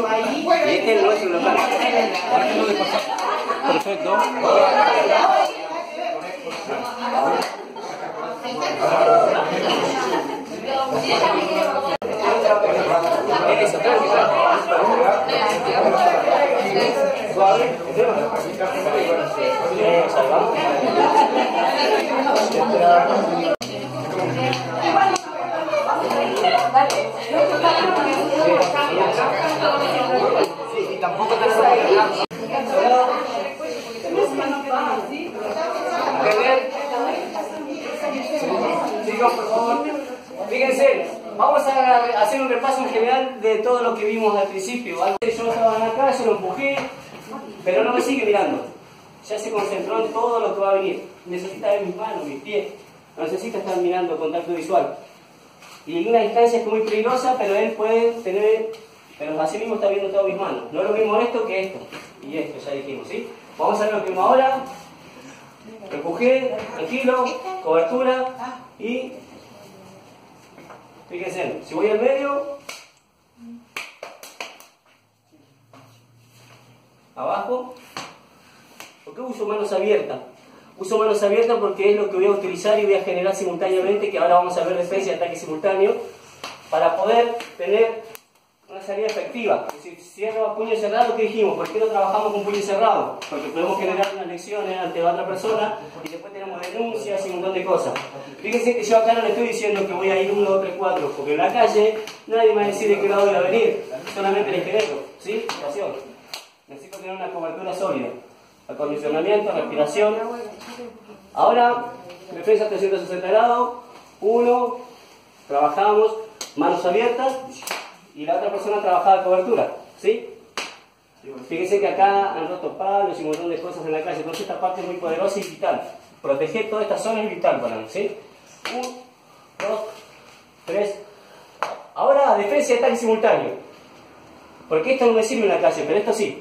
Y este es nuestro local. Perfecto. Y tampoco te Chicos, por favor, fíjense, vamos a hacer un repaso en general de todo lo que vimos al principio. Antes yo estaba acá, yo lo empujé, pero no me sigue mirando. Ya se concentró en todo lo que va a venir. Necesita ver mis manos, mis pies. No necesita estar mirando contacto visual. Y en una distancia es muy peligrosa, pero él puede tener... Pero así mismo está viendo todas mis manos. No es lo mismo esto que esto. Y esto, ya dijimos, ¿sí? Vamos a ver lo que vimos ahora. Empujé, tranquilo, cobertura y... Fíjense, si voy al medio... Abajo. ¿Por qué uso manos abiertas? Uso manos abiertas porque es lo que voy a utilizar y voy a generar simultáneamente, que ahora vamos a ver defensa y ataque simultáneo, para poder tener una salida efectiva. Es decir, cierro a puño cerrado, ¿qué dijimos? ¿Por qué no trabajamos con puño cerrado? Porque podemos generar unas lecciones ante otra persona y después tenemos denuncias y un montón de cosas. Fíjense que yo acá no le estoy diciendo que voy a ir 1, 2, 3, 4, porque en la calle nadie me va a decir de qué lado voy a venir, solamente el esqueleto, ¿sí? Situación. Necesito tener una cobertura sólida. Acondicionamiento, respiración. Ahora, defensa 360 grados. 1, trabajamos manos abiertas y la otra persona trabajaba cobertura, ¿sí? Fíjense que acá han roto palos y un montón de cosas en la calle, entonces esta parte es muy poderosa y vital. Proteger toda esta zona es vital para mí, ¿sí? 1, 2, 3. Ahora, defensa y ataque simultáneo. Porque esto no me sirve en la calle, pero esto sí.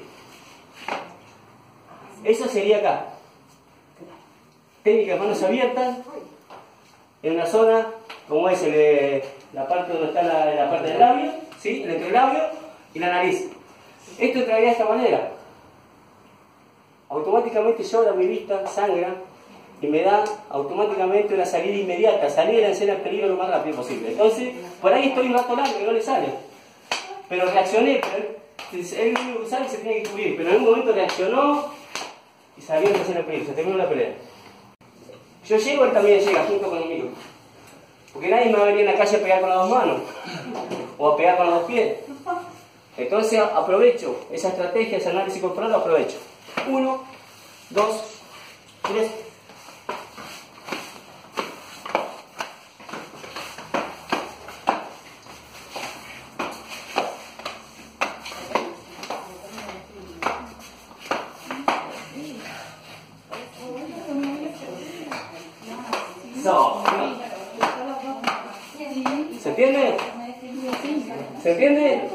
Eso sería acá. Técnica de manos abiertas en una zona como es la parte donde está la parte del labio, ¿sí? El entrelabio y la nariz. Esto entraría de esta manera. Automáticamente llora mi vista, sangra y me da automáticamente una salida inmediata, salir de la escena de peligro lo más rápido posible. Entonces, por ahí estoy un rato largo que no le sale. Pero reaccioné, él único que sabe que se tiene que cubrir, pero en un momento reaccionó y salió de la escena de peligro, se terminó la pelea. Yo llego, él también llega junto conmigo. Porque nadie me va a venir en la calle a pegar con las dos manos o a pegar con los dos pies. Entonces aprovecho esa estrategia, ese análisis corporal, lo aprovecho. 1, 2, 3. ¿Se entiende? ¿Se entiende?